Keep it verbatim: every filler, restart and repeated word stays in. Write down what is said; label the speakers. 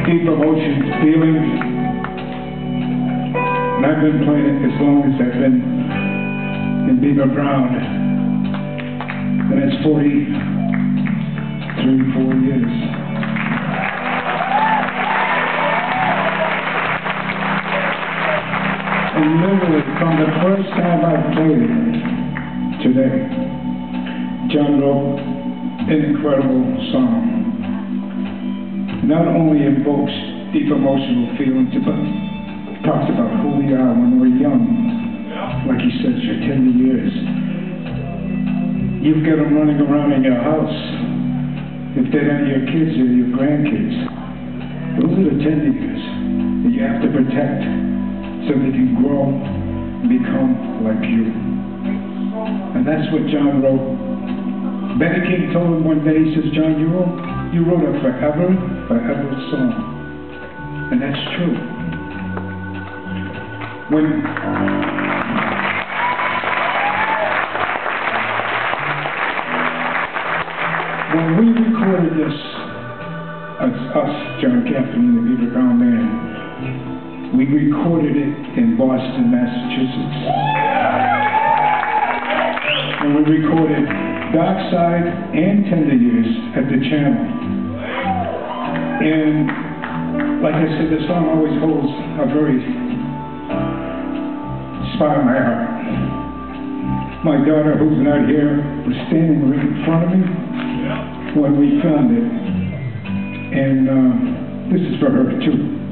Speaker 1: deep emotions, feelings. And I've been playing it as long as I've been in Beaver ground. And it's forty-three, four years. And literally, from the first time I played it today, John wrote an incredible song. Not only invokes deep emotional feelings, but talks about who we are when we're young. Like he says, your tender years. You've got them running around in your house. If they're not your kids or your grandkids, those are the tender years that you have to protect so they can grow and become like you. And that's what John wrote. Benny King told him one day, he says, John, you wrote, you wrote a forever, forever song. And that's true. When, when we recorded this, as us, John Cafferty and the Beaver Ground Band, we recorded it in Boston, Massachusetts. And we recorded Dark Side and Tender Years at the Channel. And like I said, the song always holds a very spot in my heart. My daughter, who's not here, was standing right in front of me when we filmed it. And uh, this is for her too.